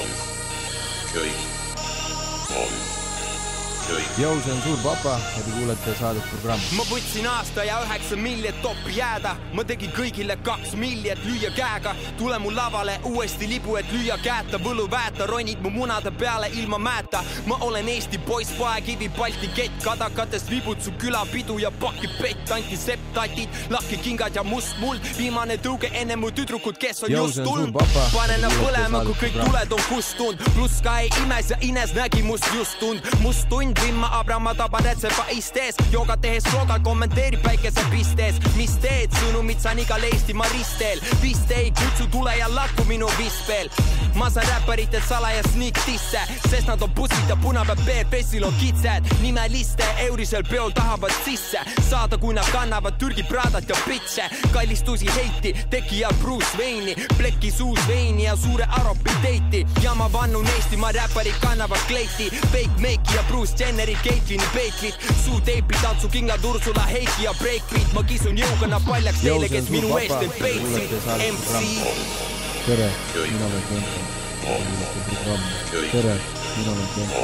Jou, see on Suur Papa ja te kuulete saadet Programm. Ma võtsin aasta ja 9 miljet toppi jääda. Ma tegin kõigile 2 miljet lüüa käega. Tule mu lavale uuesti libu, et lüüa käeta. Võlu väeta, ronid mu munade peale ilma määta. Ma olen Eesti poiss, paekivi, Balti kett. Kadakatest vibud su külapidu ja paki pett. Antiseptatid, lahki kingad ja must muld. Viimane tõuge enne mu tüdrukud, kes on just tulnud. Panen nad põlema, kui kõik tuled on kustund. Plus ka ei imes ja Ines nägi must just tund. Must tund Vimma Abrama taba retsepa istes. Jooga tehes vlogad kommenteerib väikese pistes. Mis teed? Sõnumid saan igal Eestimaa ristel. Vist ei kutsu tule ja lakku minu vispel. Ma saan räparitel salaja sneak tisse, sest nad on bussid ja punapäev BFS-il on kitsed. Nimeliste eurisel peol tahavad sisse saada, kui nad kannavad Türgi Pradat ja pitse. Kallistusi heiti, teki ja Bruce Wayne'i. Plekki suus veini ja suure aropi teiti. Ja ma vannun Eestimaa räparid kannavad kleiti. Fake Make ja Bruce Jenneri Caitlini Bakelit. Suu teipi tantsu kingad Ursula Heiki ja Breakbeat. Ma kisun jõugana paljaks teile, kes minu eest end peitsid. MC Tere, mina olen Kento. Tere, mina olen Kento.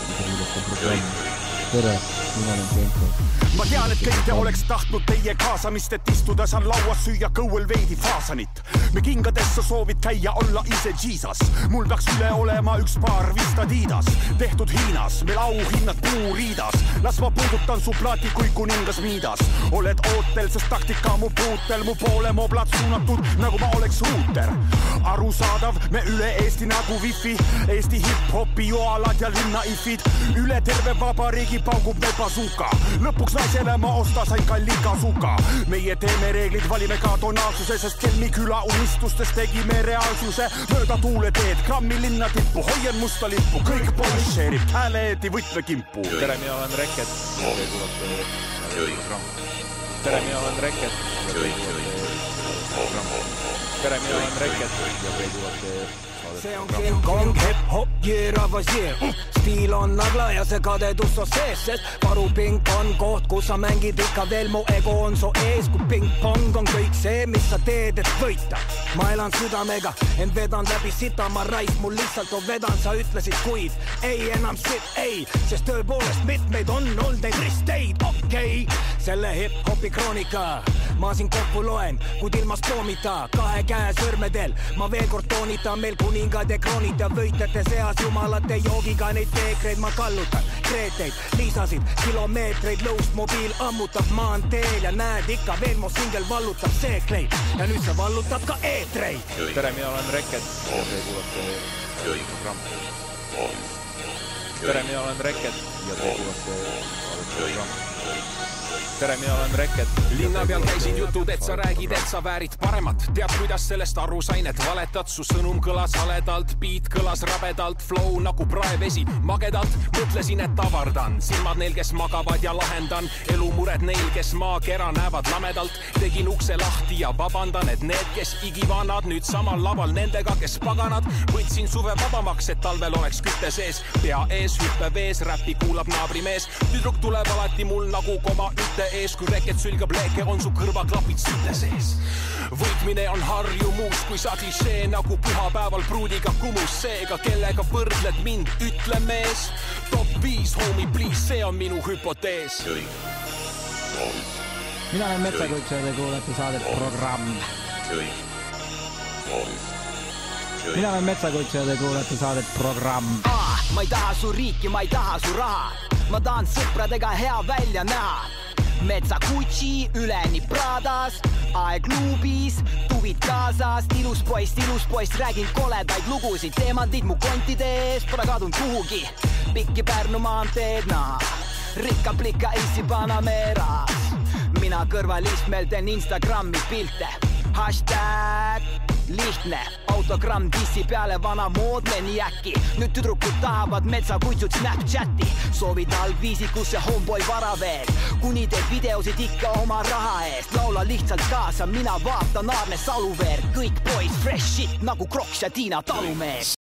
Tere, mina olen Kento. Ma tean, et kõik te oleks tahtnud teie kaasamist, et istuda saan lauas süüa kõuel veidi faasanit. Me kingadesse soovid käia olla ise Jesus. Mul peaks üle olema üks paar vist Adidas. Tehtud Hiinas, meil auhinnad puuriidas. Las ma puudutan su plaati kui kuningas Miidas. Oled ootel, sest taktika mu puutel. Mu poole moblad suunatud, nagu ma oleks ruuter. Arusaadav, me üle Eesti nagu wifi. Eesti hip-hopi joalad ja linnaifid. Üle terve vabariigi paugub me bazooka. Lõpuks naisele ma osta sain kalli kasuka. Meie teeme reeglid, valime ka tonaalsuse, sest Kelmi küla unistustes tegime reaalsuse. Mööda tuule teed, Grammi linna tippu, hoien musta lippu. Kõik polisheerib hääleeti võtmekimpu. Tere, mina olen Reket. Tere, mina olen Reket. Tere, mina olen Reket. See on King Kong, hip-hop, jääravas jää. Stiil on nagla ja see kadedus on sees, sest varupink on koht, kus sa mängid ikka veel. Mu ego on su ees, kui ping-pong on kõik see, mis sa teed, et võita. Ma elan südamega, ent vedan läbi sita, ma rais, mul lihtsalt on vedan, sa ütlesid kuid. Ei enam shit, ei, sest tõepoolest mitmeid on olnud neid risteid, okei. Selle hip-hopi kroonika ma siin kokku loen, kuid ilmas poomita. 2 käe sõrmedel, ma veel kord toonitan, meil kuningad ja kroonid ja võitlete seas jumalate joogiga. Neid teekreid ma kallutan, kreeteid, liisasid, kilomeetreid lõust mobiil ammutab maanteel ja näed ikka veel mu singel vallutab seekleid ja nüüd see vallutab ka eetreid. Tere, mina olen Reket. Tere, mina olen Reket. Tere, mina olen Reket. Linna peal käisid jutud, et sa räägid, et sa väärid paremat. Tead, kuidas sellest aru sain, et valetad. Su sõnum kõlas haledalt, beat kõlas rabedalt, flow nagu praevesi magedalt. Mõtlesin, et avardan silmad neil, kes magavad ja lahendan elumured neil, kes maakera näevad lamedalt. Tegin ukse lahti ja vabandan, et need, kes igivanad nüüd samal laval nendega, kes paganad. Võtsin suve vabamaks, et talvel oleks kütte sees. Pea ees, hüppe vees, räppi kuulab naabrimees. Tüdruk tuleb alati mul nagu koma ütte ees, kui Reket sülgab leeke, on su kõrvaklapid süte sees. Võitmine on harjumus, kui sa klišee nagu pühapäeval pruudiga kumus. Seega, kellega võrdled mind, ütle mees. Top 5, homie, please, see on minu hüpotees. Mina olen Metsakutse ja te kuulete saadet Programm. Mina olen Metsakutse ja te kuulete saadet Programm. Ma ei taha su riiki, ma ei taha su raha. Ma tahan sõpradega hea välja näha. Metsakutsi, üleni Pradas, aegluubis, tuvid kaasas. Ilus poiss, räägin koledaid lugusid. Teemandid mu kontide ees, pole kadunud kuhugi. Pikki Pärnu maanteed, rikka plika Eesti Panameras. Mina kõrvalistmel teen Instagrami pilte. Hashtag lihtne, autogramm dissi peale vana moodne nii äkki. Nüüd tüdrukud tahavad Metsakutsud Snapchati. Soovid algviisikusse homeboy vara veel. Kuni teed videosid ikka oma raha eest. Laula lihtsalt kaasa, mina vaatan Aarne Saluveer. Kõik boys fresh shit nagu Kroks ja Tiina Talumees.